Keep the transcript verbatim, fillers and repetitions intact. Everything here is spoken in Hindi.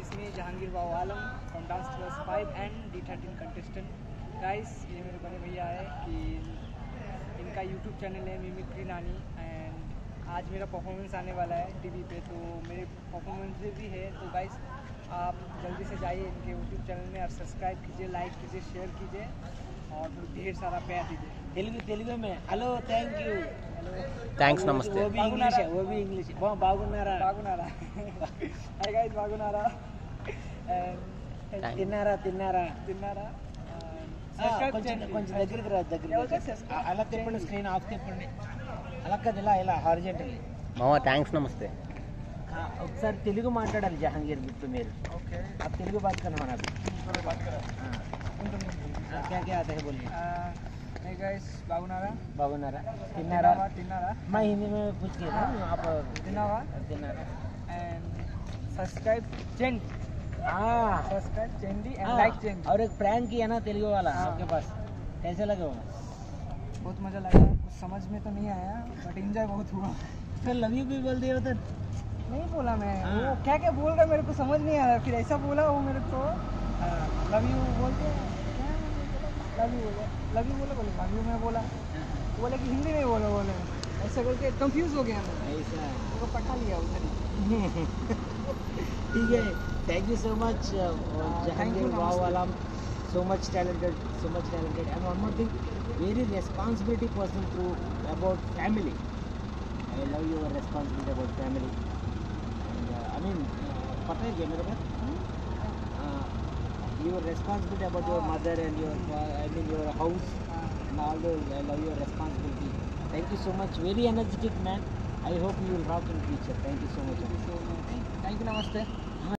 It's me, Jahangir Babu Alam from Dance Class five and D thirteen contestant. Guys, ये मेरे बड़े भैया है कि इनका YouTube चैनल है मिमिक्री नानी एंड आज मेरा परफॉर्मेंस आने वाला है टीवी पे, तो मेरे परफॉर्मेंस भी है। तो गाइस आप जल्दी से जाइए इनके यूट्यूब चैनल में और सब्सक्राइब कीजिए, लाइक कीजिए, शेयर कीजिए और ढेर सारा प्यार दीजिए। तेलुगु तेलुगु में hello thank you hello thanks నమస్తే वो भी इंग्लिश है वो भी इंग्लिश है బాగున్నారా బాగున్నారా हाय गाइस బాగున్నారా తిన్నారా తిన్నారా తిన్నారా ఆ, కొంచెం కొంచెం దగ్గరికి రా దగ్గరికి అలా తిప్పండి స్క్రీన్ ఆఫ్ తిప్పండి అలా కదా ఇలా ఇలా హారిజెంటల్లీ మామ థ్యాంక్స్ నమస్తే ఒకసారి తెలుగు మాట్లాడాలి జహాంగీర్ ఇప్పుడు మీరు ओके आप तेलुगु बात करना होना अभी थोड़ा बात करा हाँ, क्या क्या आता है बोलिए हाय गाइस బాగున్నారా బాగున్నారా తిన్నారా తిన్నారా मैं हिंदी में पूछ के था आप తిన్నావా తిన్నారా एंड सब्सक्राइब चेंज हाँ सब्सक्राइब चेंडी एंड हाँ, लाइक चेंज। और एक प्रैंक किया ना तेलुगु वाला हाँ। आपके पास कैसे लगे वो बहुत मज़ा लगा, कुछ समझ में तो नहीं आया बट एंजॉय बहुत हुआ। फिर लव यू भी बोल दिए तो नहीं बोला मैं, हाँ। वो क्या क्या बोल रहा है मेरे को समझ नहीं आ रहा, फिर ऐसा बोला वो मेरे को लव यू बोल के लव यू बोले लव यू बोले बोले लव यू मैं बोला, बोले कि हिंदी में बोलो बोले, ऐसा करके कंफ्यूज हो गया मैं, ऐसा मेरे को पटा लिया उधर ही। ठीक है thank you so much Jahangir you, wow namaste. alam so much talented so much talented and one more thing very responsibility person to about family I love your responsibility about family and uh, I mean uh, पता है क्या मेरे को uh, your responsibility about your mother and your uh, I mean your house and all those I love your responsibility thank you so much very energetic man I hope you will rock in future thank you so much thank you, नमस्ते।